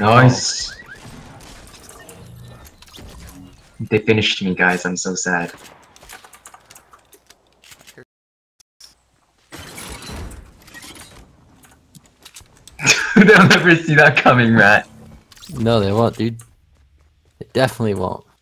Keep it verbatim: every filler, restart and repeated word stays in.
Nice. They finished me, guys. I'm so sad. They'll never see that coming, Matt. No, they won't, dude. They definitely won't.